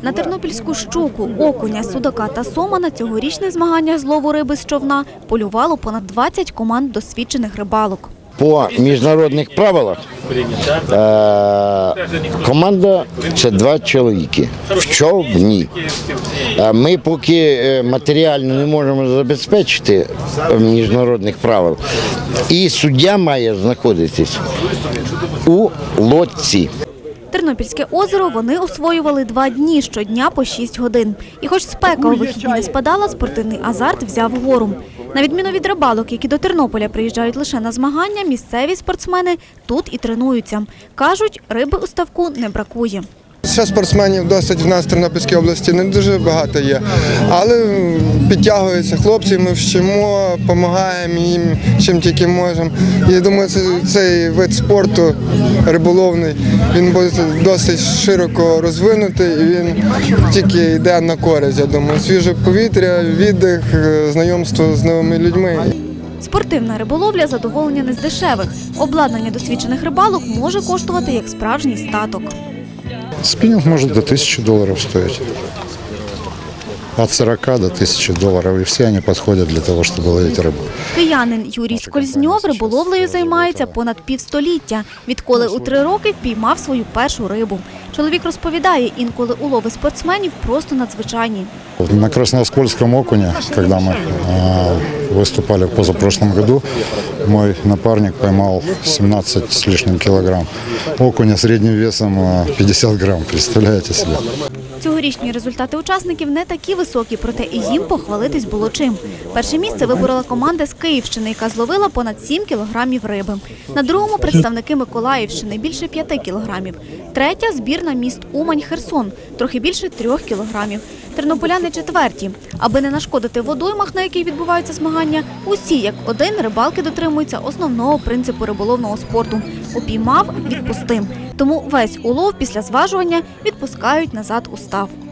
На тернопільську щуку, окуня, судака та сома на цьогорічних змаганнях з лову риби з човна полювало понад 20 команд досвідчених рибалок. По міжнародних правилах команда – це 2 чоловіки в човні. Ми поки матеріально не можемо забезпечити міжнародних правил, і суддя має знаходитись у лодці. Тернопільське озеро вони освоювали 2 дні, щодня по 6 годин. І хоч спека у вихідні не спадала, спортивний азарт взяв гору. На відміну від рибалок, які до Тернополя приїжджають лише на змагання, місцеві спортсмени тут і тренуються. Кажуть, риби у ставку не бракує. Ще спортсменів досить в нас в Тернопільській області не дуже багато є, але підтягуються хлопці, ми вчимо, допомагаємо їм, чим тільки можемо. І я думаю, цей вид спорту риболовний, він буде досить широко розвинутий і він тільки йде на користь, я думаю. Свіже повітря, віддих, знайомство з новими людьми. Спортивна риболовля – задоволення не з дешевих. Обладнання досвідчених рибалок може коштувати як справжній статок. Спиннинг может до $1000 стоить. От 40 до $1000. И все они подходят для того, чтобы ловить рыбу. Киянин Юрій Скользньов риболовлею займається понад півстоліття. Відколи у 3 роки впіймав свою першу рибу. Чоловік розповідає, інколи улови спортсменів просто надзвичайні. На Красноскольском окуне, когда мы выступали в позапрошлом году, мой напарник поймал 17 с лишним килограмм. Окуня средним весом 50 грамм, представляете себе? Цьогорічні результати учасників не такі високі, проте і їм похвалитись було чим. Перше місце виборола команда з Київщини, яка зловила понад 7 кілограмів риби. На другому – представники Миколаївщини – більше 5 кілограмів. Третя – збірна міст Умань-Херсон – трохи більше 3 кілограмів. Тернополяни – четверті. Аби не нашкодити водоймах, на яких відбуваються змагання, усі, як один, рибалки дотримуються основного принципу риболовного спорту – упіймав – відпусти. Тому весь улов після зважування відпускають назад у став.